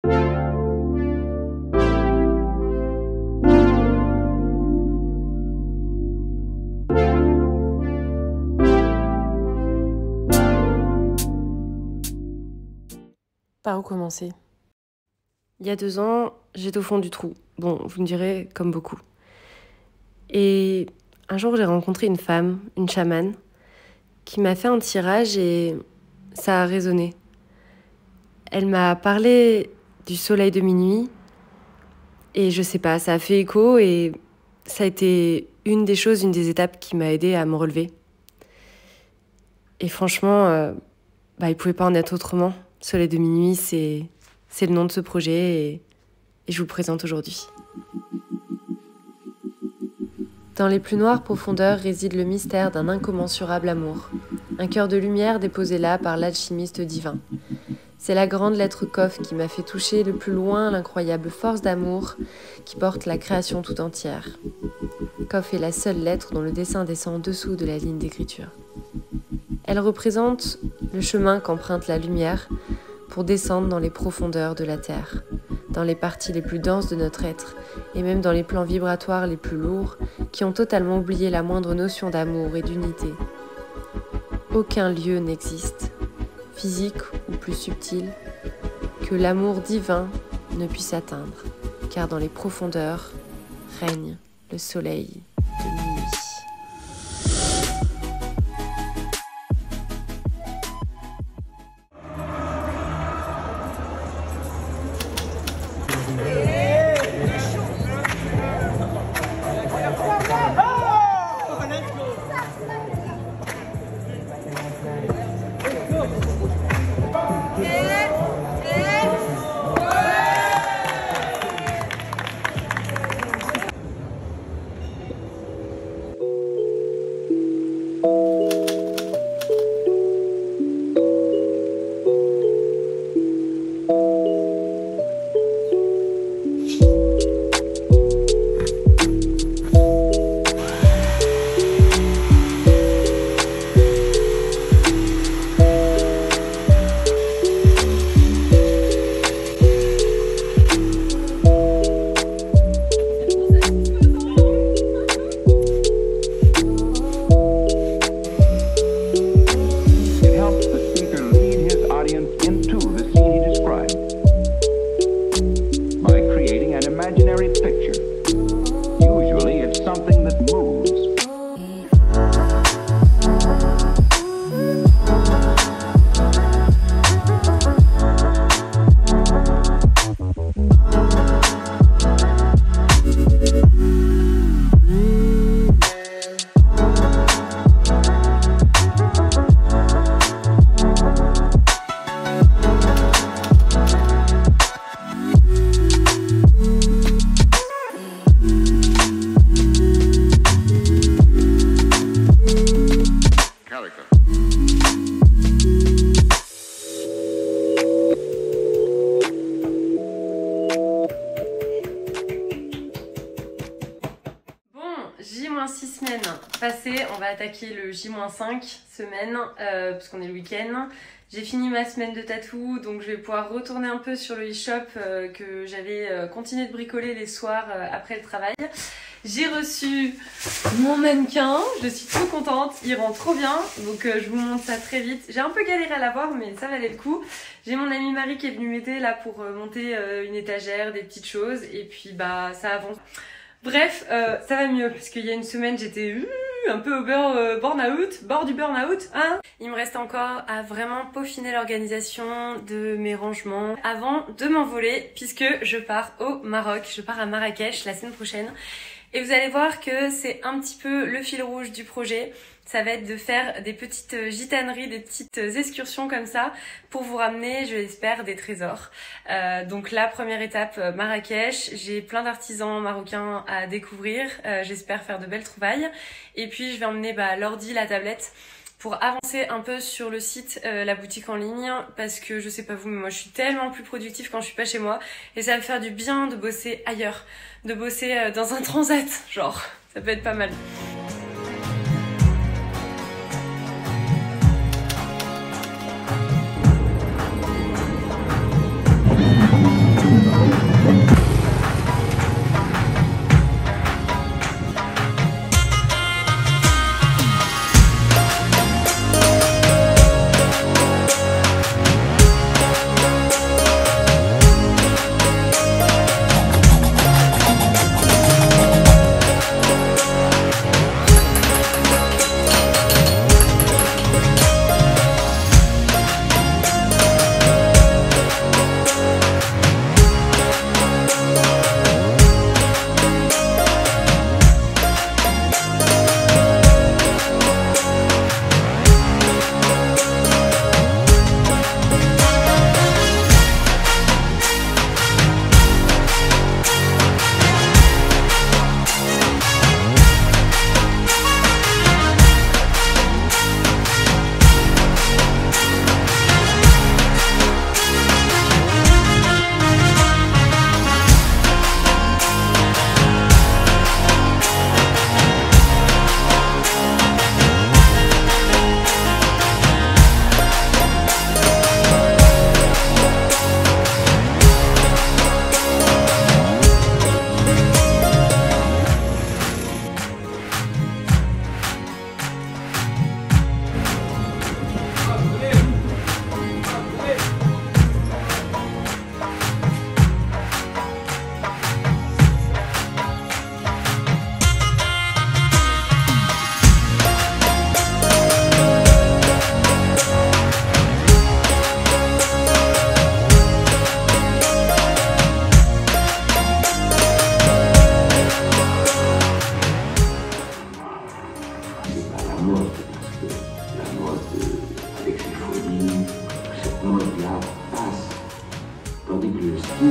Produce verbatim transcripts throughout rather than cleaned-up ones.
Par où commencer ? Il y a deux ans, j'étais au fond du trou. Bon, vous me direz, comme beaucoup. Et un jour, j'ai rencontré une femme, une chamane, qui m'a fait un tirage et ça a résonné. Elle m'a parlé du soleil de minuit et je sais pas, ça a fait écho et ça a été une des choses, une des étapes qui m'a aidée à me relever. Et franchement, euh, bah, il pouvait pas en être autrement. Soleil de minuit, c'est, c'est le nom de ce projet et, et je vous le présente aujourd'hui. Dans les plus noires profondeurs réside le mystère d'un incommensurable amour. Un cœur de lumière déposé là par l'alchimiste divin. C'est la grande lettre Kof qui m'a fait toucher le plus loin l'incroyable force d'amour qui porte la création tout entière. Kof est la seule lettre dont le dessin descend en dessous de la ligne d'écriture. Elle représente le chemin qu'emprunte la lumière pour descendre dans les profondeurs de la Terre, dans les parties les plus denses de notre être et même dans les plans vibratoires les plus lourds qui ont totalement oublié la moindre notion d'amour et d'unité. Aucun lieu n'existe, physique ou plus subtil, que l'amour divin ne puisse atteindre, car dans les profondeurs règne le soleil de minuit. Passé, on va attaquer le J cinq semaine, euh, parce qu'on est le week-end. J'ai fini ma semaine de tatou, donc je vais pouvoir retourner un peu sur le e-shop euh, que j'avais euh, continué de bricoler les soirs euh, après le travail. J'ai reçu mon mannequin, je suis trop contente, il rend trop bien, donc euh, je vous montre ça très vite. J'ai un peu galéré à l'avoir, mais ça valait le coup. J'ai mon amie Marie qui est venue m'aider là pour euh, monter euh, une étagère, des petites choses, et puis bah ça avance. Bref, euh, ça va mieux, parce qu'il y a une semaine j'étais euh, un peu au bord, euh, burn-out, bord du burn-out, hein. Il me reste encore à vraiment peaufiner l'organisation de mes rangements avant de m'envoler, puisque je pars au Maroc, je pars à Marrakech la semaine prochaine. Et vous allez voir que c'est un petit peu le fil rouge du projet. Ça va être de faire des petites gitaneries, des petites excursions comme ça pour vous ramener, je l'espère, des trésors. Euh, donc la première étape, Marrakech. J'ai plein d'artisans marocains à découvrir. Euh, j'espère faire de belles trouvailles. Et puis je vais emmener bah, l'ordi, la tablette pour avancer un peu sur le site, euh, la boutique en ligne, parce que je sais pas vous, mais moi je suis tellement plus productive quand je suis pas chez moi, et ça va me faire du bien de bosser ailleurs, de bosser euh, dans un transat, genre, ça peut être pas mal.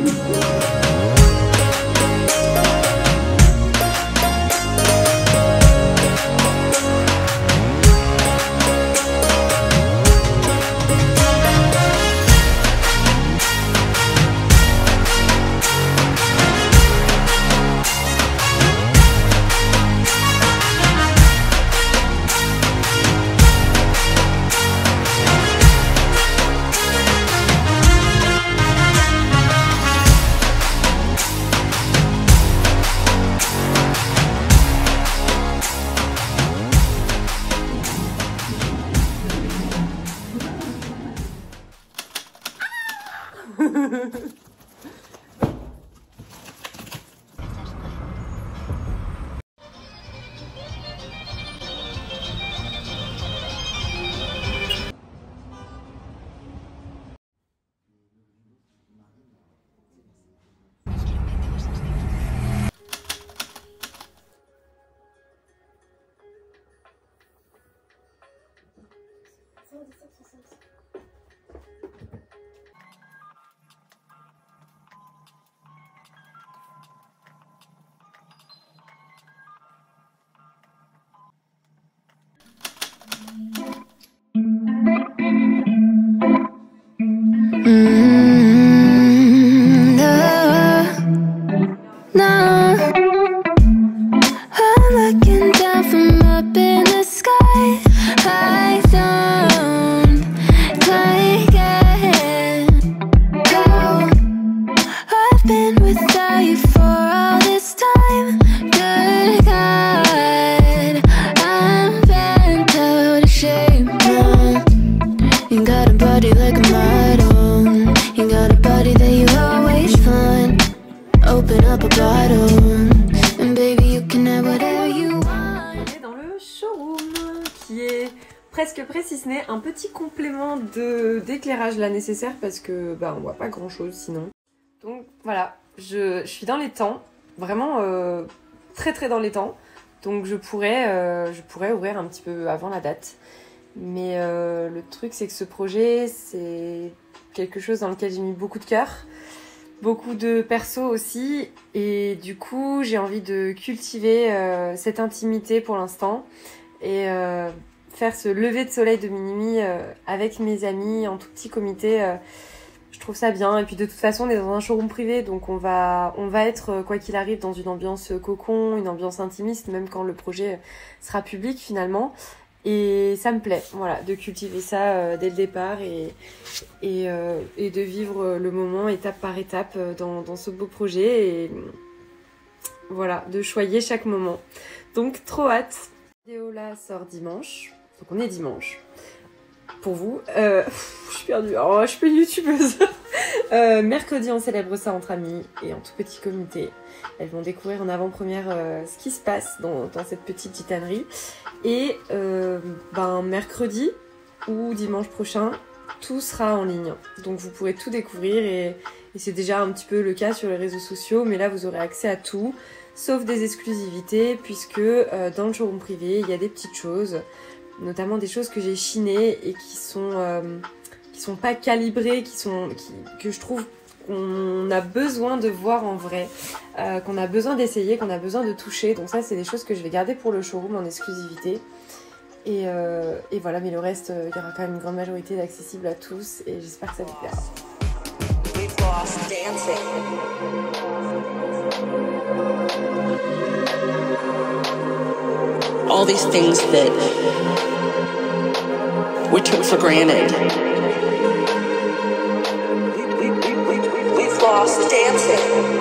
Presque prêt, si ce n'est un petit complément de d'éclairage là nécessaire parce que bah on voit pas grand chose sinon. Donc voilà, je, je suis dans les temps, vraiment euh, très très dans les temps. Donc je pourrais, euh, je pourrais ouvrir un petit peu avant la date. Mais euh, le truc c'est que ce projet c'est quelque chose dans lequel j'ai mis beaucoup de cœur, beaucoup de perso aussi. Et du coup j'ai envie de cultiver euh, cette intimité pour l'instant. Et euh, faire ce lever de soleil de minuit euh, avec mes amis en tout petit comité, euh, je trouve ça bien. Et puis de toute façon on est dans un showroom privé, donc on va, on va être quoi qu'il arrive dans une ambiance cocon, une ambiance intimiste, même quand le projet sera public finalement. Et ça me plaît, voilà, de cultiver ça euh, dès le départ et, et, euh, et de vivre le moment étape par étape dans, dans ce beau projet. Et voilà, de choyer chaque moment. Donc trop hâte. La vidéo là sort dimanche. Donc on est dimanche. Pour vous, euh, je suis perdue. Oh, je suis pas une youtubeuse. euh, mercredi, on célèbre ça entre amis et en tout petit comité. Elles vont découvrir en avant-première euh, ce qui se passe dans, dans cette petite gitanerie. Et euh, ben, mercredi ou dimanche prochain, tout sera en ligne. Donc vous pourrez tout découvrir et, et c'est déjà un petit peu le cas sur les réseaux sociaux. Mais là, vous aurez accès à tout, sauf des exclusivités, puisque euh, dans le showroom privé, il y a des petites choses, notamment des choses que j'ai chinées et qui sont euh, qui sont pas calibrées, qui sont qui, que je trouve qu'on a besoin de voir en vrai, euh, qu'on a besoin d'essayer, qu'on a besoin de toucher. Donc ça c'est des choses que je vais garder pour le showroom en exclusivité. Et, euh, et voilà, mais le reste, il y aura quand même une grande majorité d'accessible à tous et j'espère que ça vous plaira. All these things that we took for granted. We, we, we, we, we've lost dancing.